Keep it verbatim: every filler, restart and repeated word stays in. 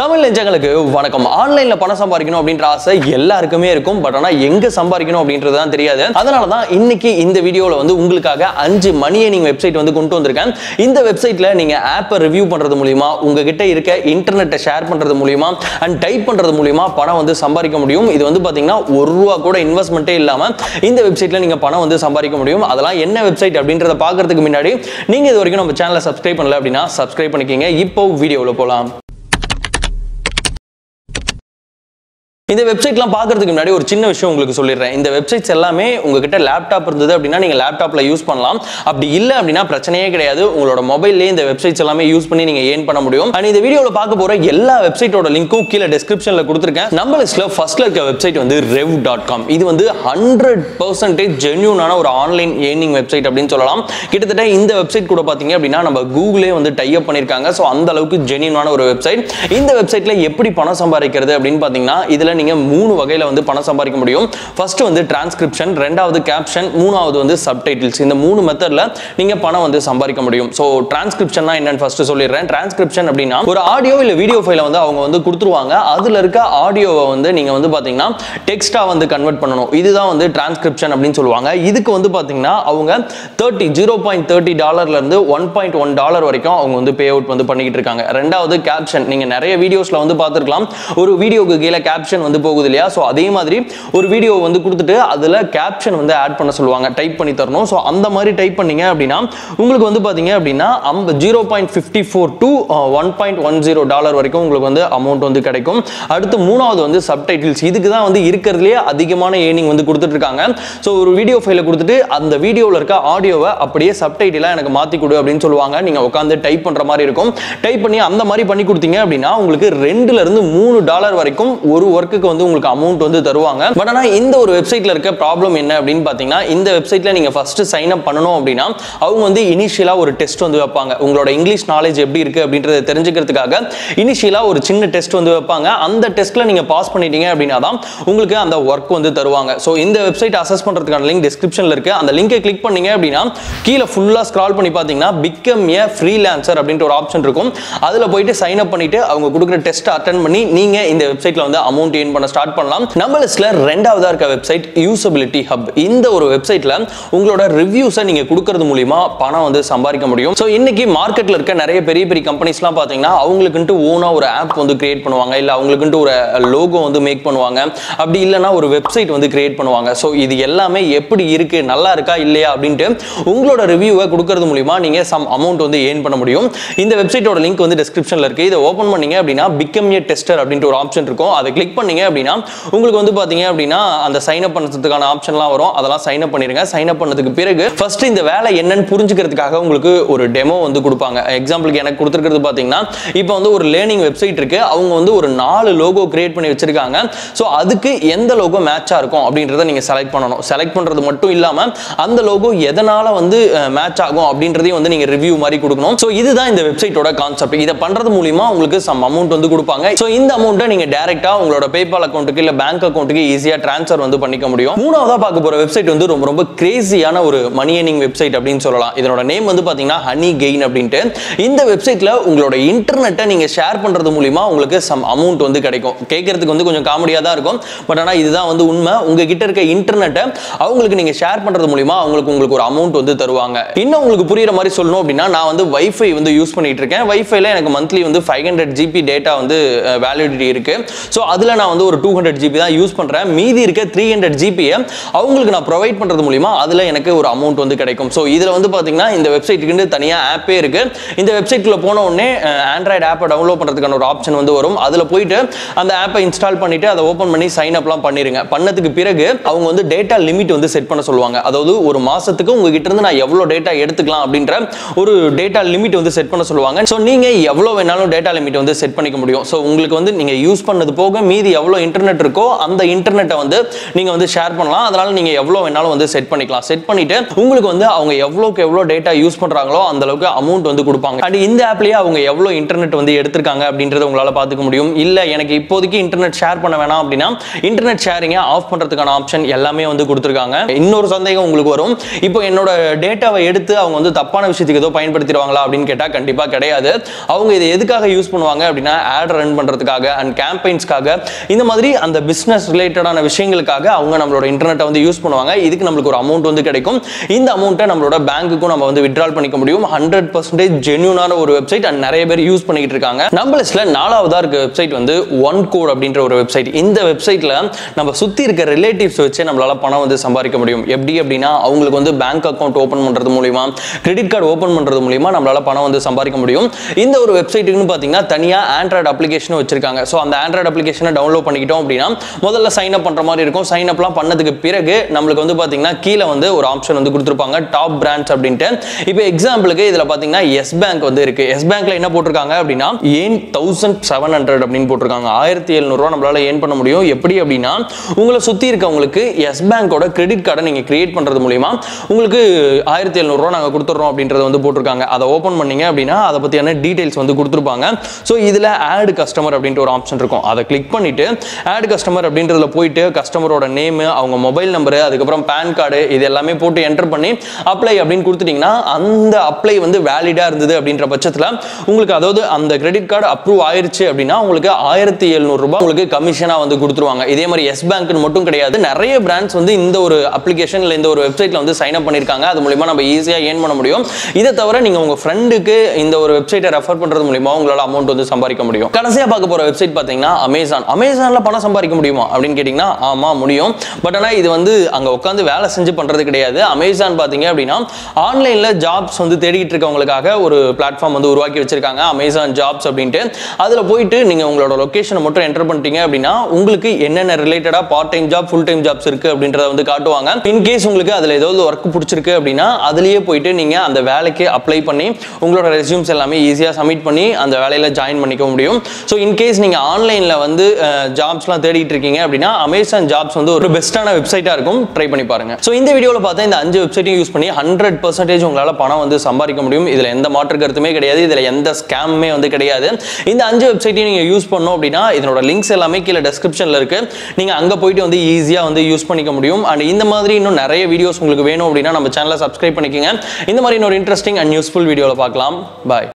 தமிழ் நெஞ்சங்களுக்கு வணக்கம். ஆன்லைன்ல பணம் சம்பாதிக்கணும் அப்படின்ற ஆசை எல்லாருக்குமே இருக்கும். பட் ஆனா எங்க சம்பாதிக்கணும் அப்படின்றது தான் தெரியாது. அதனால தான் இன்னைக்கு இந்த வீடியோல வந்து உங்களுக்காக அஞ்சு மணி ஏர்னிங் வெப்சைட் வந்து கொண்டு வந்திருக்கேன். இந்த வெப்சைட்ல நீங்க ஆப்பை ரிவ்யூ பண்றது மூலமா, உங்ககிட்ட இருக்க இன்டர்நெட்டை ஷேர் பண்றது மூலமா அண்ட் டைப் பண்றது மூலமா பணம் வந்து சம்பாதிக்க முடியும். இது வந்து பாத்தீங்கன்னா ஒரு ரூபா கூட இன்வெஸ்ட்மெண்ட்டே இல்லாம இந்த வெப்சைட்ல நீங்க பணம் வந்து சம்பாதிக்க முடியும். அதெல்லாம் என்ன வெப்சைட் அப்படின்றத பாக்குறதுக்கு முன்னாடி நீங்க இது வரைக்கும் நம்ம சேனலை சப்ஸ்கிரைப் பண்ணல அப்படின்னா சப்ஸ்கிரைப் பண்ணிக்கங்க. இப்போ வீடியோல போலாம். இந்த வெப்சைட்லாம் பார்க்கறதுக்கு முன்னாடி ஒரு சின்ன விஷயம் உங்களுக்கு சொல்லிடுறேன். இந்த வெப்சைட்ஸ் எல்லாமே உங்ககிட்ட லேப்டாப் இருந்தது அப்படின்னா நீங்க லேப்டாப்ல யூஸ் பண்ணலாம். அப்படி இல்லை அப்படின்னா பிரச்சனையே கிடையாது. உங்களோட மொபைல்லே இந்த வெப்சைட்ஸ் எல்லாமே யூஸ் பண்ணி நீங்க ஏர்ன் பண்ண முடியும். அண்ட் இந்த வீடியோல பார்க்க போற எல்லா வெப்சைட்டோட லிங்க்கும் கீழே டிஸ்கிரிப்ஷன்ல கொடுத்துருக்கேன். நம்ம லிஸ்ட்ல ஃபர்ஸ்ட்ல இருக்க வெப்சைட் வந்து ரெவ் டாட் காம். இது வந்து ஹண்ட்ரட் பர்சன்டேஜ் ஜென்யூனான ஒரு ஆன்லைன் ஏர்னிங் வெப்சைட் அப்படின்னு சொல்லலாம். கிட்டத்தட்ட இந்த வெப்சைட் கூட பாத்தீங்க அப்படின்னா நம்ம கூகுளே வந்து டை அப் பண்ணிருக்காங்க. ஸோ அந்த அளவுக்கு ஜென்யூனான ஒரு வெப்சைட். இந்த வெப்சைட்ல எப்படி பணம் சம்பாதிக்கிறது அப்படின்னு பாத்தீங்கன்னா இதுல நீங்க மூணு வகையில வந்து பணம் சம்பாதிக்க முடியும். ஃபர்ஸ்ட் வந்து டிரான்ஸ்கிரிப்ஷன், ரெண்டாவது கேப்ஷன், மூணாவது வந்து சப்டைட்டில்ஸ். இந்த மூணு மெத்தட்ல நீங்க பணம் வந்து சம்பாதிக்க முடியும். சோ டிரான்ஸ்கிரிப்ஷன்னா என்னன்னு ஃபர்ஸ்ட் சொல்லிடுறேன். டிரான்ஸ்கிரிப்ஷன் அப்படின்னா ஒரு ஆடியோ இல்ல வீடியோ ஃபைலை வந்து அவங்க வந்து கொடுத்துருவாங்க. அதுல இருக்க ஆடியோவை வந்து நீங்க வந்து பாத்தீங்கன்னா டெக்ஸ்டா வந்து கன்வெர்ட் பண்ணணும். இதுதான் வந்து டிரான்ஸ்கிரிப்ஷன் அப்படின்னு சொல்லுவாங்க. இதுக்கு வந்து பாத்தீங்கன்னா அவங்க தேர்ட்டி ஜீரோ பாயிண்ட் தேர்ட்டி டாலர்ல இருந்து ஒன் பாயிண்ட் ஒன் டாலர் வரைக்கும் அவங்க வந்து பே அவுட் வந்து பண்ணிக்கிட்டு இருக்காங்க. ரெண்டாவது கேப்ஷன். நீங்க நிறைய வீடியோஸ்ல வந்து பார்த்திருக்கலாம். ஒரு வீடியோக்கு கீழே கேப்ஷன் வந்து போகுது இல்லையா? சோ அதே மாதிரி ஒரு வீடியோ வந்து கொடுத்துட்டு அதுல கேப்ஷன் வந்து ஆட் பண்ண சொல்லுவாங்க. டைப் பண்ணி தரணும். சோ அந்த மாதிரி டைப் பண்ணீங்க அப்படின்னா உங்களுக்கு வந்து பாத்தீங்க அப்படின்னா zero point fifty four to one point one zero dollar வரைக்கும் உங்களுக்கு வந்து அமௌண்ட் வந்து கிடைக்கும். அடுத்து மூணாவது வந்து சப்டைட்டில்ஸ். இதுக்கு தான் வந்து இருக்கிறதுலே அதிகமான ஏர்னிங் வந்து கொடுத்துட்டு இருக்காங்க. ஸோ ஒரு வீடியோ ஃபைலை கொடுத்துட்டு அந்த வீடியோவில் இருக்க ஆடியோவை அப்படியே சப்டைட்டிலாக எனக்கு மாற்றி கொடு அப்படின்னு சொல்லுவாங்க. நீங்கள் உட்காந்து டைப் பண்ணுற மாதிரி இருக்கும். டைப் பண்ணி அந்த மாதிரி பண்ணி கொடுத்தீங்க அப்படின்னா உங்களுக்கு ரெண்டுல இருந்து மூணு டாலர் வரைக்கும் ஒரு ஒர்க்குக்கு வந்து உங்களுக்கு அமௌண்ட் வந்து தருவாங்க. பட் ஆனா இந்த ஒரு வெப்சைட்ல இருக்க ப்ராப்ளம் என்ன அப்படின்னு பாத்தீங்கன்னா இந்த வெப்சைட்ல நீங்க ஃபர்ஸ்ட் சைன் அப் பண்ணணும் அப்படின்னா அவங்க வந்து இனிஷியலா ஒரு டெஸ்ட் வந்து வைப்பாங்க. உங்களோட இங்கிலீஷ் நாலேஜ் எப்படி இருக்கு அப்படின்றத தெரிஞ்சுக்கிறதுக்காக இனிஷியலா ஒரு சின்ன டெஸ்ட் வந்து வைப்பாங்க. அந்த டெஸ்ட்ல நீங்க பாஸ் பண்ணிட்டீங்க அப்படின்னா தான் உங்களுக்கு அந்த ஒர்க் வந்து தருவாங்க. ஸோ இந்த வெப்சைட் அசஸ் பண்றதுக்கான லிங்க் டிஸ்கிரிப்ஷன்ல இருக்கு. அந்த லிங்கை கிளிக் பண்ணீங்க அப்படின்னா கீழே ஃபுல்லா ஸ்க்ரால் பண்ணி பாத்தீங்கன்னா பிகம் ஏ ஃப்ரீலான்சர் அப்படின்ற ஒரு ஆப்ஷன் இருக்கும். அதுல போயிட்டு சைன் அப் பண்ணிட்டு அவங்க கொடுக்குற டெஸ்ட் அட்டெண்ட் பண்ணி நீங்க இந்த வெப்சைட்ல வந்து அமௌண்ட் ஏர்ன் பண்ண ஸ்டார்ட் பண்ணலாம். நம்ம லிஸ்ட்ல ரெண்டாவதா இருக்க வெப்சைட் யூசபிலிட்டி ஹப். இந்த ஒரு வெப்சைட்ல உங்களோட ரிவ்யூஸை நீங்க கொடுக்கிறது மூலமா பணம் வந்து சம்பாதிக்க முடியும். சோ இன்னைக்கு மார்க்கெட்ல இருக்க நிறைய பெரிய பெரிய கம்பெனிஸ்லாம் பாத்தீங்கன்னா அவங்களுக்குன்ட்டு ஓனா ஒரு ஆப் வந்து கிரியேட் பண்ணுவாங்க. இல்ல அவங்களுக்குன்ட்டு ஒரு லோகோ வந்து மேக் பண்ணுவாங்க. அப்படி இல்லைன்னா ஒரு வெப்சைட் வந்து கிரியேட் பண்ணுவாங்க. சோ இது எல்லாமே எப்படி இருக்கு, நல்லா இருக்கா இல்லையா அப்படின்ட்டு உங்களோட ரிவ்யூவை கொடுக்கிறது மூலமா நீங்க சம் அமௌண்ட் வந்து ஏர்ன் பண்ண முடியும். இந்த வெப்சைட்டோட லிங்க் வந்து டிஸ்கிரிப்ஷன்ல இருக்கு. இதை ஓபன் பண்ணீங்க அப்படின்னா பிகம் ஏ டெஸ்டர் அப்படின்ற ஒரு ஆப்ஷன் இருக்கும். அதை கிளிக் பண்ணீங்க அப்படின்னா உங்களுக்கு வந்து பாத்தீங்க அப்படின்னா அந்த சைன் அப் பண்றதுக்கான ஆப்ஷன்லாம் வரும். அதெல்லாம் சைன் அப் பண்ணிருங்க. சைன் அப் பண்ணதுக்கு பிறகு ஃபர்ஸ்ட் இந்த வேலை என்னன்னு புரிஞ்சுக்கிறதுக்காக உங்களுக்கு ஒரு டெமோ வந்து கொடுப்பாங்க. எக்ஸாம்பிளுக்கு எனக்கு கொடுத்துருக்கிறது பாத்தீங்கன்னா இப்போ வந்து ஒரு லேர்னிங் வெப்சைட் இருக்கு. அவங்க வந்து ஒரு நாலு லோகோ கிரியேட் பண்ணி வச்சிருக்காங்க. ஸோ அதுக்கு எந்த லோகோ மேட்சா இருக்கும் அப்படின்றத நீங்க செலக்ட் பண்ணணும். செலக்ட் பண்றது மட்டும் இல்லாம அந்த லோகோ எதனால வந்து மேட்ச் ஆகும் அப்படின்றதையும் வந்து நீங்க ரிவ்யூ மாதிரி கொடுக்கணும். ஸோ இதுதான் இந்த வெப்சைட்டோட கான்செப்ட். இதை பண்றது மூலமா உங்களுக்கு சம் அமௌண்ட் வந்து கொடுப்பாங்க. ஸோ இந்த அமௌண்ட்டை நீங்க டைரக்டா உங்களோட பேபால் அக்கௌண்ட்டுக்கு இல்ல பேங்க் அக்கௌண்ட்டுக்கு ஈஸியா ட்ரான்ஸ்ஃபர் வந்து பண்ணிக்க முடியும். மூணாவதா பார்க்க போற வெப்சைட் வந்து ரொம்ப ரொம்ப கிரேசியான ஒரு மணி ஏர்னிங் வெப்சைட் அப்படின்னு சொல்லலாம். இதனோட நேம் வந்து பாத்தீங்கன்னா ஹனி கெயின் அப்படின்ட்டு. இந்த வெப்சைட்ல உங்களோட இன்டர்நெட்டை நீங்க ஷேர் பண்றது மூலமா உங்களுக்கு சம் அமௌண்ட் வந்து கிடைக்கும். கேட்கறதுக்கு வந்து கொஞ்சம் காமெடியா தான் இருக்கும். பட் ஆனா இதுதான் வந்து உண்மை. உங்ககிட்ட இருக்க இன்டர்நெட்டை அவங்களுக்கு நீங்க ஷேர் பண்றது மூலமா அவங்களுக்கு உங்களுக்கு ஒரு அமௌண்ட் வந்து தருவாங்க. இன்னும் உங்களுக்கு புரியுற மாதிரி சொல்லணும் அப்படின்னா நான் வந்து வைஃபை வந்து யூஸ் பண்ணிட்டு இருக்கேன். வைஃபைல எனக்கு மந்த்லி வந்து ஃபைவ் ஹண்ட்ரட் ஜிபி டேட்டா வந்து வேலிடிட்டி இருக்கு. ஸோ அதுல நான் வந்து ஒரு டூ ஹண்ட்ரட் ஜிபி தான் யூஸ் பண்றேன். மீதி இருக்க த்ரீ ஹண்ட்ரட் ஜிபியை அவங்களுக்கு நான் ப்ரொவைட் பண்றது மூலமா அதுல எனக்கு ஒரு அமௌண்ட் வந்து கிடைக்கும். ஸோ இதுல வந்து பாத்தீங்கன்னா இந்த வெப்சைட்டுக்கு தனியா ஆப்பே இருக்கு. இந்த வெப்சைட்ல போன உடனே ஆண்ட்ராய்டு ஆப்பை டவுன்லோட் பண்றதுக்கான ஒரு ஆப்ஷன் வந்து வரும். அதுல போயிட்டு அந்த ஆப்பை இன்ஸ்டால் பண்ணிட்டு அதை ஓபன் பண்ணி சைன் அப்லாம் பண்ணிருங்க. பண்ணதுக்கு பிறகு அவங்க வந்து டேட்டா லிமிட் வந்து செட் பண்ண சொல்லுவாங்க. அதாவது ஒரு மாசத்துக்கு உங்ககிட்ட இருந்து நான் எவ்வளவு டேட்டா எடுத்துக்கலாம் அப்படின்ற ஒரு டேட்டா லிமிட் வந்து செட் பண்ண சொல்லுவாங்க. ஸோ நீங்க எவ்வளவு வேணாலும் டேட்டா லிமிட் வந்து செட் பண்ணிக்க முடியும். ஸோ உங்களுக்கு வந்து நீங்க யூஸ் பண்ணது போக மீதி எவ்வளவு இன்டர்நெட் இருக்கோ அந்த இன்டர்நெட்டை வந்து நீங்க வந்து ஷேர் பண்ணலாம். அதனால நீங்க எவ்வளவு வேணாலும் வந்து செட் பண்ணிக்கலாம். செட் பண்ணிட்டு உங்களுக்கு வந்து அவங்க எவ்வளவுக்கு எவ்வளவு டேட்டா யூஸ் பண்றாங்களோ அந்த அளவுக்கு அமௌண்ட் வந்து கொடுப்பாங்க. அண்ட் இந்த ஆப்லயே அவங்க எவ்வளவு இன்டர்நெட் வந்து எடுத்திருக்காங்க அப்படின்றத உங்களால பாத்துக்க முடியும். இல்ல எனக்கு இப்போதைக்கு இன்டர்நெட் ஷேர் பண்ண வேணாம் அப்படின்னா இன்டர்நெட் ஷேரிங்க ஆஃப் பண்றதுக்கான ஆப்ஷன் எல்லாமே வந்து கொடுத்திருக்காங்க. இன்னொரு சந்தேகம் உங்களுக்கு வரும், இப்போ என்னோட டேட்டாவை எடுத்து அவங்க வந்து தப்பான விஷயத்துக்கு ஏதோ பயன்படுத்திடுவாங்களா அப்படின்னு கேட்டா கண்டிப்பா கிடையாது. அவங்க இதை எதுக்காக யூஸ் பண்ணுவாங்க அப்படின்னா ஆட் ரன் பண்றதுக்காக அண்ட் கேம்பெயின்ஸ்க்காக இந்த மாதிரி அந்த பிசினஸ் ரிலேட்டடான விஷயங்களுக்காக அவங்க நம்மளோட இன்டர்நெட்டை வந்து யூஸ் பண்ணுவாங்க. இதுக்கு நம்மளுக்கு ஒரு அமௌண்ட் வந்து கிடைக்கும். இந்த அமௌண்ட்டை நம்மளோட பேங்க்குக்கும் நம்ம வந்து வித்ட்ரால் பண்ணிக்க முடியும். ஹண்ட்ரட் பர்சன்டேஜ் ஜென்யூனான ஒரு வெப்சைட் அண்ட் நிறைய பேர் யூஸ் பண்ணிட்டு இருக்காங்க. நம்ம லிஸ்ட்ல நாலாவதா இருக்க வெப்சைட் வந்து ஒன் கோட் அப்படின்ற ஒரு வெப்சைட். இந்த வெப்சைட்ல நம்ம சுத்தி இருக்க ரிலேட்டிவ்ஸ் வச்சு நம்மளால பணம் வந்து சம்பாதிக்க முடியும். எப்படி அப்படின்னா அவங்களுக்கு வந்து பேங்க் அக்கௌண்ட் ஓபன் பண்றது மூலமா கிரெடிட் கார்டு ஓபன் பண்றது மூலமா நம்மளால பணம் வந்து சம்பாதிக்க முடியும். இந்த ஒரு வெப்சைட்டுன்னு பாத்தீங்கன்னா தனியா ஆண்ட்ராய்டு அப்ளிகேஷன் வச்சிருக்காங்க. ஸோ அந்த ஆண்ட்ராய்டு அப்ளிகேஷனை டவுன்லோட் பண்ணிக்கிட்டோம் அப்படின்னா முதல்ல சைன் அப் பண்ற மாதிரி இருக்கும். சைன் அப்லாம் பண்ணதுக்கு பிறகு நம்மளுக்கு வந்து பாத்தீங்கன்னா கீழே வந்து ஒரு ஆப்ஷன் வந்து கொடுத்துருப்பாங்க டாப் பிராண்ட்ஸ் அப்படின்ட்டு. இப்போ எக்ஸாம்பிளுக்கு இதுல பாத்தீங்கன்னா எஸ் பேங்க் வந்து இருக்கு. எஸ் பேங்க்ல என்ன போட்டிருக்காங்க அப்படின்னா ஏன் தௌசண்ட் செவன் ஹண்ட்ரட் அப்படின்னு போட்டிருக்காங்க. ஆயிரத்தி எழுநூறு ரூபாய் நம்மளால ஏன் பண்ண முடியும். எப்படி அப்படின்னா உங்களை சுத்தி இருக்கவங்களுக்கு எஸ் பேங்கோட கிரெடிட் கார்டை நீங்க கிரியேட் பண்றது மூலமா உங்களுக்கு ஆயிரத்தி எழுநூறு ரூபாய் நாங்க கொடுத்துறோம் அப்படின்றது வந்து போட்டிருக்காங்க. அதை ஓபன் பண்ணீங்க அப்படின்னா அதை பத்தியான டீடைல்ஸ் வந்து கொடுத்துருப்பாங்க. ஸோ இதுல ஆட் கஸ்டமர் அப்படின்ற ஒரு ஆப்ஷன் இருக்கும். அதை கிளிக் பண்ணிட்டு ஆட் கஸ்டமர் அப்படின்றதுல போயிட்டு கஸ்டமரோட நேம், அவங்க மொபைல் நம்பர், அதுக்கப்புறம் பேன் கார்டு இது எல்லாமே போட்டு என்டர் பண்ணி அப்ளை அப்படின்னு கொடுத்துட்டீங்கன்னா அந்த அப்ளை வந்து வேலிடா இருந்தது அப்படின்ற பட்சத்தில் உங்களுக்கு அதாவது அந்த கிரெடிட் கார்டு அப்ரூவ் ஆயிருச்சு அப்படின்னா உங்களுக்கு ஆயிரத்தி எழுநூறு ரூபாய் உங்களுக்கு கமிஷனா வந்து கொடுத்துருவாங்க. இதே மாதிரி எஸ் பேங்க்னு மட்டும் கிடையாது, நிறைய பிராண்ட்ஸ் வந்து இந்த ஒரு அப்ளிகேஷன் இல்ல இந்த ஒரு வெப்சைட்ல வந்து சைன் அப் பண்ணிருக்காங்க. அது மூலமா நம்ம ஈஸியா ஏர்ன் பண்ண முடியும். இதை தவிர நீங்க உங்க ஃப்ரெண்டுக்கு இந்த ஒரு வெப்சைட்டை ரெஃபர் பண்றது மூலமா உங்களால அமௌண்ட் வந்து சம்பாதிக்க முடியும். கடைசியா பார்க்க போற வெப்சைட் பாத்தீங்கன்னா அமேசான். அமேசான்ல பணம் சம்பாதிக்க முடியுமா அப்படின்னு கேட்டீங்கன்னா ஆமா முடியும். பட் ஆனா இது வந்து அங்க உட்காந்து வேலை செஞ்சு பண்றது கிடையாது. அமேசான் பாத்தீங்க அப்படின்னா ஆன்லைன்ல ஜாப்ஸ் வந்து தேடிட்டு இருக்கவங்களுக்காக ஒரு பிளாட்ஃபார்ம் வந்து உருவாக்கி வச்சிருக்காங்க அமேசான் ஜாப்ஸ் அப்படின்ட்டு. அதுல போயிட்டு நீங்க உங்களோட லொகேஷனை மட்டும் என்டர் பண்ணிட்டீங்க அப்படின்னா உங்களுக்கு என்னென்ன ரிலேட்டடா part time job full time jobs இருக்கு அப்படின்றத வந்து காட்டுவாங்க. இன் கேஸ் உங்களுக்கு அதுல ஏதாவது ஒர்க் பிடிச்சிருக்கு அப்படின்னா அதுலயே போயிட்டு நீங்க அந்த வேலைக்கு அப்ளை பண்ணி உங்களோட ரெஸ்யூம்ஸ் எல்லாமே ஈஸியா சப்மிட் பண்ணி அந்த வேலையில ஜாயின் பண்ணிக்க முடியும். ஸோ இன் கேஸ் நீங்க ஆன்லைன்ல வந்து ஜாப்ஸ்லாம் தேடிட்டு இருக்கீங்க அப்படின்னா அமேசான் ஜாப்ஸ் வந்து ஒரு பெஸ்டான வெப்சைட்டா இருக்கும். ட்ரை பண்ணி பாருங்க. ஸோ இந்த வீடியோவில் பார்த்தா இந்த அஞ்சு வெப்சைட்டையும் யூஸ் பண்ணி ஹண்ட்ரட் பர்சன்டேஜ் உங்களால பணம் வந்து சம்பாதிக்க முடியும். இதுல எந்த மாற்று கருத்துமே கிடையாது. இதுல எந்த ஸ்கேமுமே வந்து கிடையாது. இந்த அஞ்சு வெப்சைட்டையும் நீங்க யூஸ் பண்ணோம் அப்படின்னா இதனோட லிங்க்ஸ் எல்லாமே கீழே டெஸ்கிரிப்ஷன்ல இருக்கு. நீங்க அங்க போயிட்டு வந்து ஈஸியா வந்து யூஸ் பண்ணிக்க முடியும். அண்ட் இந்த மாதிரி இன்னும் நிறைய வீடியோஸ் உங்களுக்கு வேணும் அப்படின்னா நம்ம சேனலை சப்ஸ்கிரைப் பண்ணிக்கோங்க. இந்த மாதிரி இன்னொரு இன்ட்ரெஸ்டிங் அண்ட் யூஸ்ஃபுல் வீடியோவில் பார்க்கலாம். பாய்.